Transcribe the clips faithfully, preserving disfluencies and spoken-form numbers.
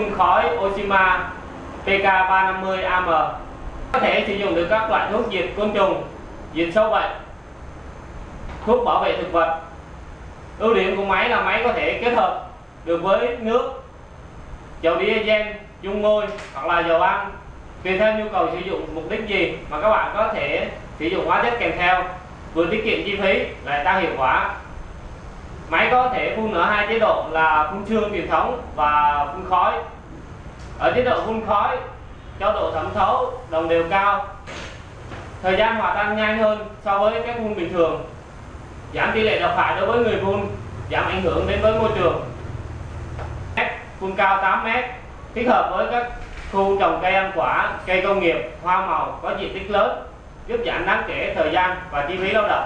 phun khói Oshima P K ba năm mươi A M, có thể sử dụng được các loại thuốc diệt côn trùng, diệt sâu bệnh, thuốc bảo vệ thực vật. Ưu điểm của máy là máy có thể kết hợp được với nước, dầu diesel, dung môi hoặc là dầu ăn, tùy theo nhu cầu sử dụng mục đích gì mà các bạn có thể sử dụng hóa chất kèm theo, vừa tiết kiệm chi phí lại tăng hiệu quả. Máy có thể phun ở hai chế độ là phun sương truyền thống và phun khói. Ở chế độ phun khói cho độ thẩm thấu đồng đều cao, thời gian hòa tan nhanh hơn so với các phun bình thường, giảm tỷ lệ độc hại đối với người phun, giảm ảnh hưởng đến với môi trường. Phun cao tám mét, thích hợp với các khu trồng cây ăn quả, cây công nghiệp, hoa màu có diện tích lớn, giúp giảm đáng kể thời gian và chi phí lao động.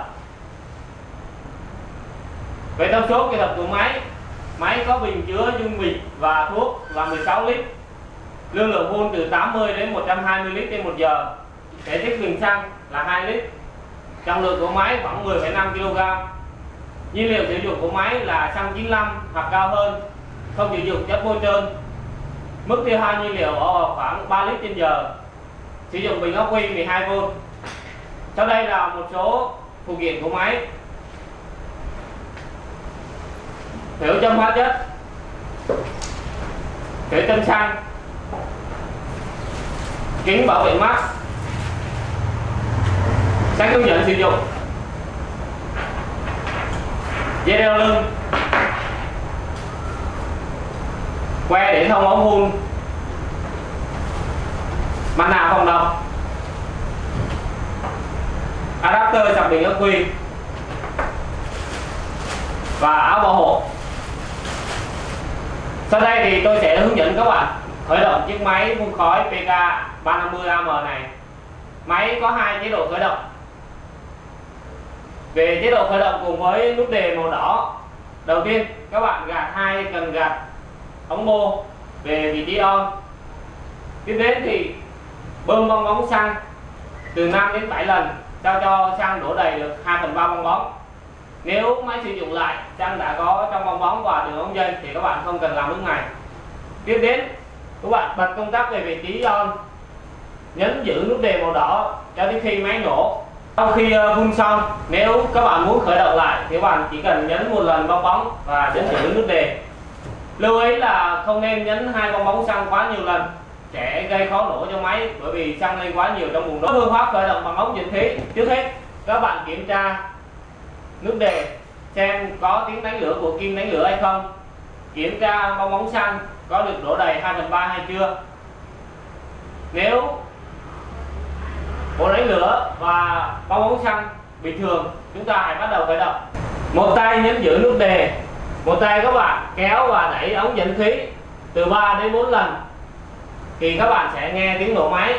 Về thông số kỹ thuật của máy, máy có bình chứa dung dịch và thuốc là mười sáu lít, lưu lượng phun từ tám mươi đến một trăm hai mươi lít trên một giờ, thể tích bình xăng là hai lít, trọng lượng của máy khoảng mười phẩy năm ki lô gam. Nhiên liệu sử dụng của máy là xăng chín mươi lăm hoặc cao hơn, không sử dụng chất bôi trơn. Mức tiêu hao nhiên liệu ở khoảng ba lít trên giờ, sử dụng bình ắc quy mười hai vôn. Sau đây là một số phụ kiện của máy: thểu châm hóa chất, thểu châm xăng, kính bảo vệ mắt, sách hướng dẫn sử dụng, dây đeo lưng, que để thông ống phun, mặt nạ phòng độc, adapter sạc bình ắc quy và áo bảo hộ. Sau đây thì tôi sẽ hướng dẫn các bạn khởi động chiếc máy phun khói P K ba năm mươi A M này. Máy có hai chế độ khởi động. Về chế độ khởi động cùng với nút đề màu đỏ, đầu tiên các bạn gạt hai cần gạt ống bô về vị trí on. Tiếp đến thì bơm bong bóng xăng từ năm đến bảy lần sao cho xăng đổ đầy được hai phần ba bong bóng. Nếu máy sử dụng lại xăng đã có trong bong bóng và đường ống dây thì các bạn không cần làm bước này. Tiếp đến các bạn bật công tắc về vị trí on, nhấn giữ nút đề màu đỏ cho đến khi máy nổ. Sau khi phun xong, nếu các bạn muốn khởi động lại thì các bạn chỉ cần nhấn một lần bong bóng và nhấn giữ nút đề. Lưu ý là không nên nhấn hai bong bóng xăng quá nhiều lần, sẽ gây khó nổ cho máy bởi vì xăng lên quá nhiều trong bùng nổ. Phương pháp khởi động bằng ống dẫn khí, trước hết các bạn kiểm tra nút đề xem có tiếng đánh lửa của kim đánh lửa hay không, kiểm tra bong bóng xăng có được đổ đầy hai phần ba hay chưa. Nếu bộ đánh lửa và bong bóng xăng bình thường, chúng ta hãy bắt đầu khởi động. Một tay nhấn giữ nút đề, một tay các bạn kéo và đẩy ống dẫn khí từ ba đến bốn lần thì các bạn sẽ nghe tiếng nổ máy.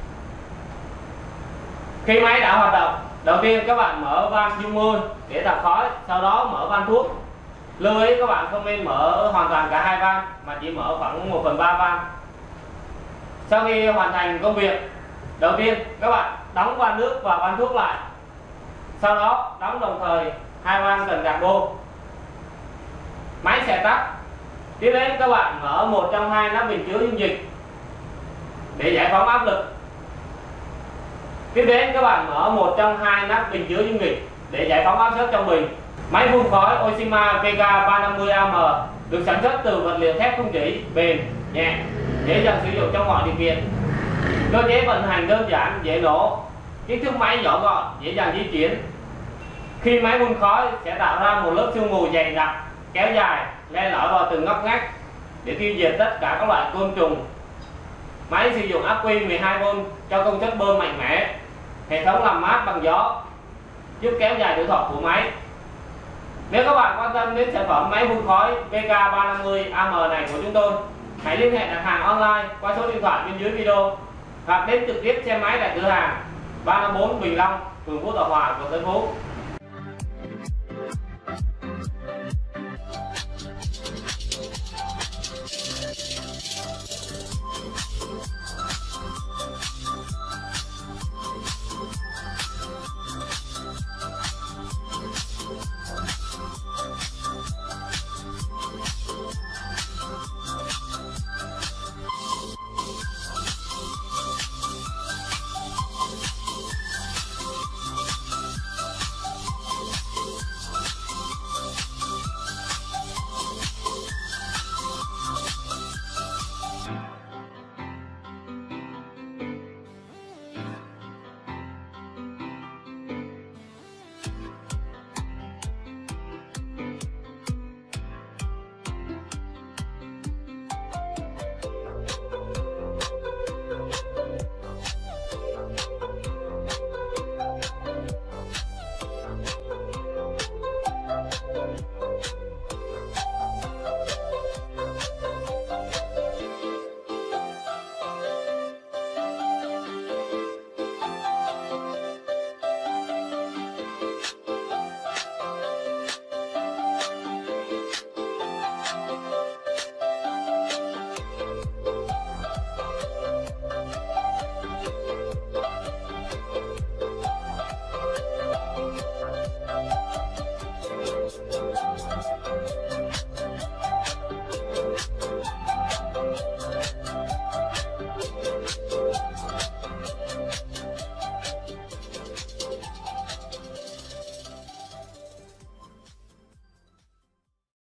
Khi máy đã hoạt động, đầu tiên các bạn mở van dung môi để tạo khói, sau đó mở van thuốc. Lưu ý các bạn không nên mở hoàn toàn cả hai van mà chỉ mở khoảng một phần ba van. Sau khi hoàn thành công việc, đầu tiên các bạn đóng van nước và van thuốc lại, sau đó đóng đồng thời hai van cần gạt bô. Máy sẽ tắt. Tiếp đến các bạn mở một trong hai nắp bình chứa dung dịch để giải phóng áp lực. Tiếp đến các bạn mở một trong hai nắp bình chứa dung dịch để giải phóng áp suất trong bình. Máy phun khói Oshima P K ba năm mươi A M được sản xuất từ vật liệu thép không rỉ, bền, nhẹ, dễ dàng sử dụng trong mọi điều kiện. Cơ chế vận hành đơn giản, dễ nổ, kích thước máy nhỏ gọn, dễ dàng di chuyển. Khi máy phun khói sẽ tạo ra một lớp sương mù dày đặc, kéo dài, len lỏi vào từng ngóc ngách để tiêu diệt tất cả các loại côn trùng. Máy sử dụng ắc quy mười hai vôn cho công suất bơm mạnh mẽ, hệ thống làm mát bằng gió, giúp kéo dài tuổi thọ của máy. Nếu các bạn quan tâm đến sản phẩm máy phun khói P K ba năm mươi A M này của chúng tôi, hãy liên hệ đặt hàng online qua số điện thoại bên dưới video hoặc đến trực tiếp xem máy tại cửa hàng ba năm bốn Bình Long, phường Phú Thọ Hòa, quận Tân Phú.